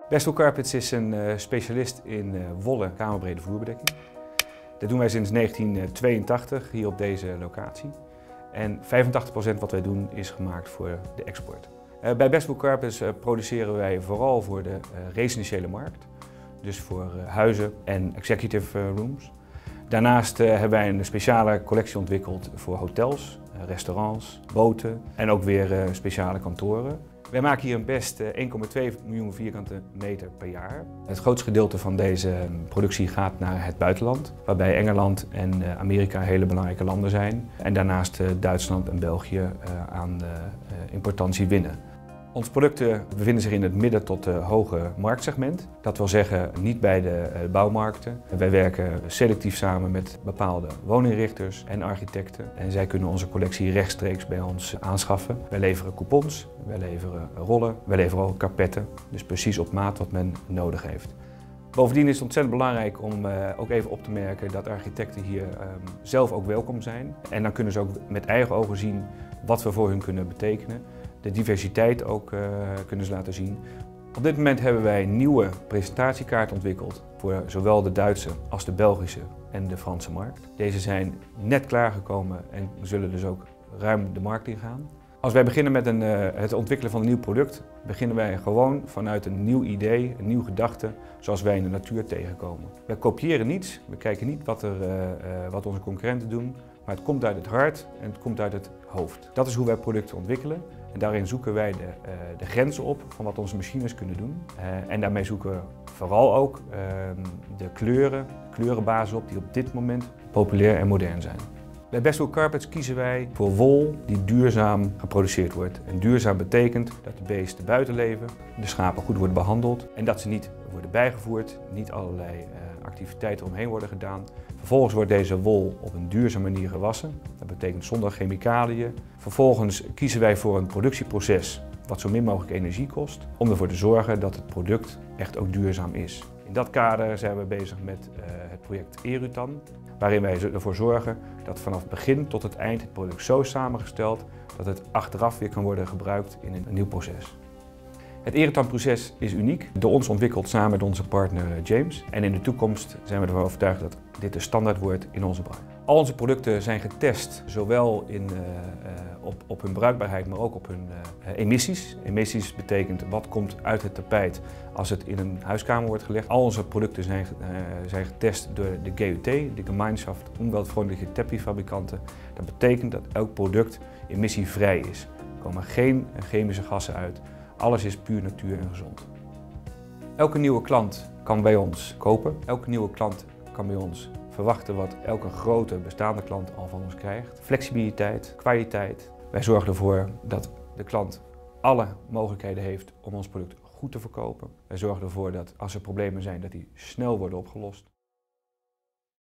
Bestwell Carpets is een specialist in wollen kamerbrede vloerbedekking. Dat doen wij sinds 1982 hier op deze locatie. En 85% wat wij doen is gemaakt voor de export. Bij Bestwell Carpets produceren wij vooral voor de residentiële markt. Dus voor huizen en executive rooms. Daarnaast hebben wij een speciale collectie ontwikkeld voor hotels, restaurants, boten en ook weer speciale kantoren. Wij maken hier een best 1,2 miljoen vierkante meter per jaar. Het grootste gedeelte van deze productie gaat naar het buitenland, waarbij Engeland en Amerika hele belangrijke landen zijn. En daarnaast Duitsland en België aan importantie winnen. Onze producten bevinden zich in het midden tot hoge marktsegment. Dat wil zeggen niet bij de bouwmarkten. Wij werken selectief samen met bepaalde woninginrichters en architecten. En zij kunnen onze collectie rechtstreeks bij ons aanschaffen. Wij leveren coupons, wij leveren rollen, wij leveren ook karpetten. Dus precies op maat wat men nodig heeft. Bovendien is het ontzettend belangrijk om ook even op te merken dat architecten hier zelf ook welkom zijn. En dan kunnen ze ook met eigen ogen zien wat we voor hun kunnen betekenen. De diversiteit ook kunnen ze laten zien. Op dit moment hebben wij een nieuwe presentatiekaart ontwikkeld voor zowel de Duitse als de Belgische en de Franse markt. Deze zijn net klaargekomen en zullen dus ook ruim de markt ingaan. Als wij beginnen met het ontwikkelen van een nieuw product, beginnen wij gewoon vanuit een nieuw idee, een nieuw gedachte, zoals wij in de natuur tegenkomen. Wij kopiëren niets, we kijken niet wat onze concurrenten doen, maar het komt uit het hart en het komt uit het hoofd. Dat is hoe wij producten ontwikkelen en daarin zoeken wij de grenzen op van wat onze machines kunnen doen. En daarmee zoeken we vooral ook de kleurenbasis op die op dit moment populair en modern zijn. Bij Bestwell Carpets kiezen wij voor wol die duurzaam geproduceerd wordt. En duurzaam betekent dat de beesten buiten leven, de schapen goed worden behandeld en dat ze niet worden bijgevoerd, niet allerlei activiteiten omheen worden gedaan. Vervolgens wordt deze wol op een duurzame manier gewassen. Dat betekent zonder chemicaliën. Vervolgens kiezen wij voor een productieproces wat zo min mogelijk energie kost, om ervoor te zorgen dat het product echt ook duurzaam is. In dat kader zijn we bezig met het project Erutan, waarin wij ervoor zorgen dat vanaf het begin tot het eind het product zo is samengesteld dat het achteraf weer kan worden gebruikt in een nieuw proces. Het Erutan-proces is uniek, door ons ontwikkeld samen met onze partner James. En in de toekomst zijn we ervan overtuigd dat dit de standaard wordt in onze branche. Al onze producten zijn getest, zowel op hun bruikbaarheid, maar ook op hun emissies. Emissies betekent wat komt uit het tapijt als het in een huiskamer wordt gelegd. Al onze producten zijn getest door de GUT, de Gemeinschaft Umweltfreundliche Teppichfabrikanten. Dat betekent dat elk product emissievrij is. Er komen geen chemische gassen uit. Alles is puur natuur en gezond. Elke nieuwe klant kan bij ons kopen. Elke nieuwe klant kan bij ons verwachten wat elke grote bestaande klant al van ons krijgt. Flexibiliteit, kwaliteit. Wij zorgen ervoor dat de klant alle mogelijkheden heeft om ons product goed te verkopen. Wij zorgen ervoor dat als er problemen zijn, dat die snel worden opgelost.